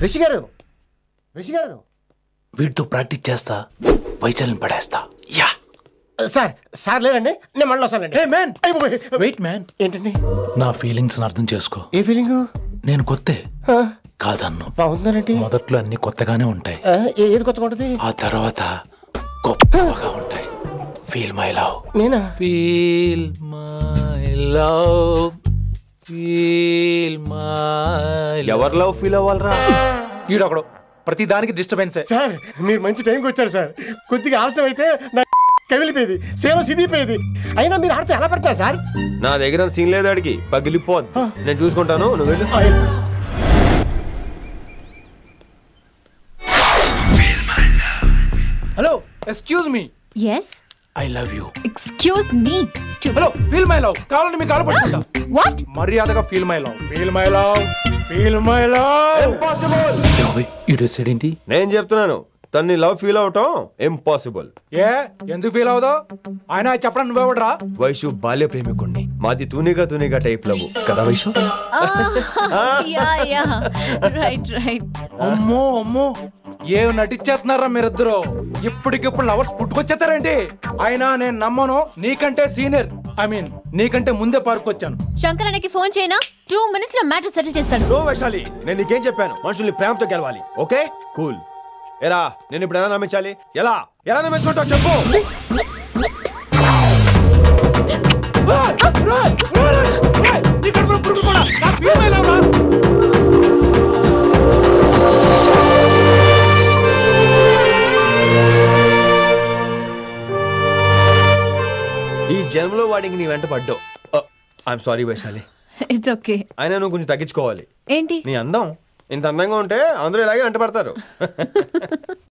రిషి గారు రిషి గారు వీటితో ప్రాక్టీస్ చేస్తా వైశాల్యం పడేస్తా. యా సార్ సార్ లేదండి నేను మళ్ళీ వస్తానండి. Wait man. ఏంటండి? నా ఫీలింగ్స్ అర్థం చేసుకో. ఏ ఫీలింగ్? నేను కొత్తే కాదన్ను. బాగుందనండి. మొదట్లో అన్ని కొత్తగానే ఉంటాయి. ఏది కొత్తగా ఉంటుంది? ఆ తర్వాత గొప్పగా ఉంటాయి. Feel my love. నేనా? Feel my love. Feel my. ఎవరు లవ్ ఫీల్ అవ్వాలరా? ఈడొకడు ప్రతి దానికి డిస్టర్బెన్స్. సార్ మీరు మంచి టైంకి వచ్చారు సార్. కొద్దిగా ఆలస్యం అయితే నా కమిలిపోయేది, సేవ సిదిపోయేది. అయినా మీరు ఆడితే ఎలా పడతా సార్? నా దగ్గర సీన్ లేదు, అడిగి పగిలిపోద్ది. నేను చూసుకుంటాను, నువ్వు వెళ్ళు. Hello, excuse me. yes I love you. excuse me hello, feel my love. కావాలంటే మీ కాలు పట్టుకుంటా. what మర్యాదగా feel my love. Feel my love. Feel my love. Impossible. ఇటు ఏంటి? నేను చెప్తున్నాను, తన్ని లవ్ ఫీల్ అవటం ఇంపాసిబుల్. ఏ ఎందుకు ఫీల్ అవుదో? ఆయన చెప్పడం నువ్వెవడరా? వైషు బాల్య ప్రేమికుణ్ణి. మాది తూనిగా తూనిగా టైప్ లవ్ కదా వైషు? yeah right అమ్మో అమ్మో, ఏం నటించేస్తున్నారా మీరిద్దరు? ఇప్పటికిప్పుడు లవర్స్ పుట్టుకొచ్చేస్తారేంటి? అయినా నేను నమ్మను. నీకంటే సీనియర్, ఐ మీన్ నీకంటే ముందే పార్కొచ్చాను. శంకరానికి ఫోన్ చేయనా? 2 minutes లో మ్యాటర్ సెటిల్ చేస్తాడు. నో వైశాలి, నేను నీకేం చెప్పాను? మనుషుల్ని ప్రేమతో గెలవాలి. Okay cool. ఎరా నేను ఇప్పుడు ఎలా నమ్మించాలి? ఎలా ఎలా నమ్మించుకుంటావు చెప్పు. ఈ జన్మలో వాడికి నీ వెంట పడ్డావు. I'm sorry Vaishali. It's okay. అయినా నువ్వు కొంచెం తగ్గించుకోవాలి. ఏంటి? నీ అందం ఇంత అందంగా ఉంటే అందరూ ఇలాగే వెంట పడతారు.